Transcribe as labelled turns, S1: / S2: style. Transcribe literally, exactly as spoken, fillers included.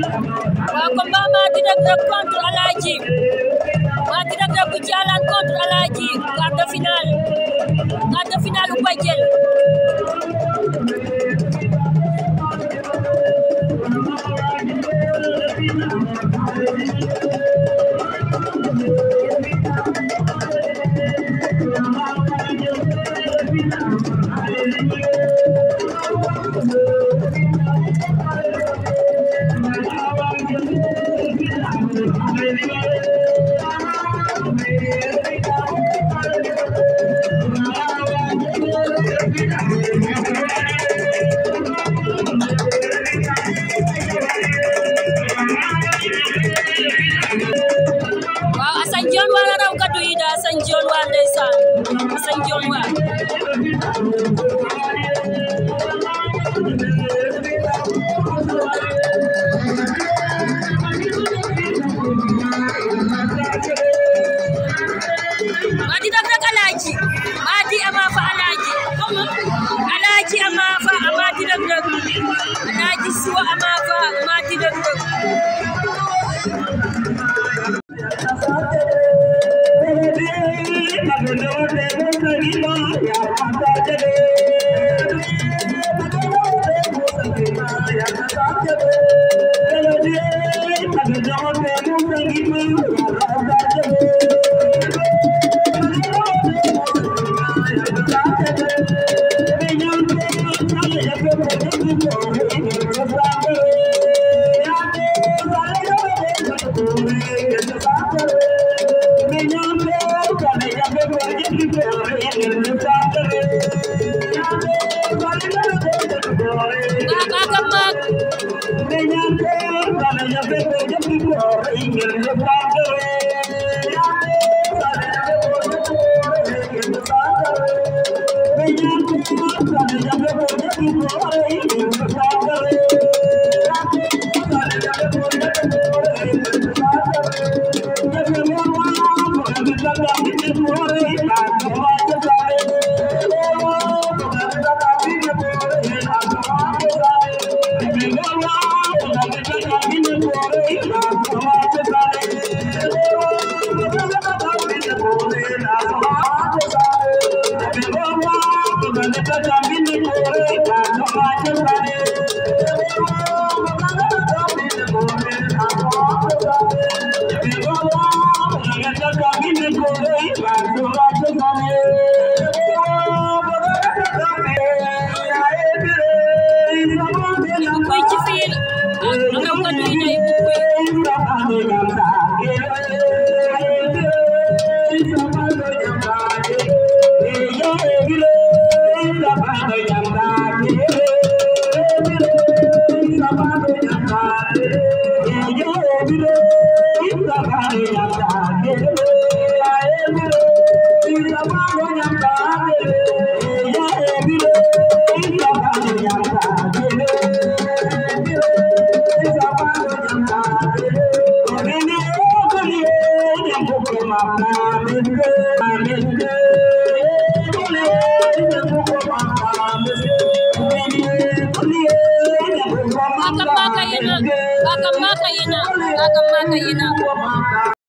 S1: waaw combat Mady Reug Reug contre Aladji Mady Reug Reug bu Thialane contre Aladji quart de finale quart de finale u Badiel waaw Assane Dione wala raw kaddu yi da Assane Dione wa ndeysaan Assane Dione wa Mady Reug Reug Aladji Mady ama fa Aladji Aladji ama fa Mady Reug Reug Aladji suwa ama fa Mady Reug Reug Kakak maka yena, kakak maka yena, kakak maka yena.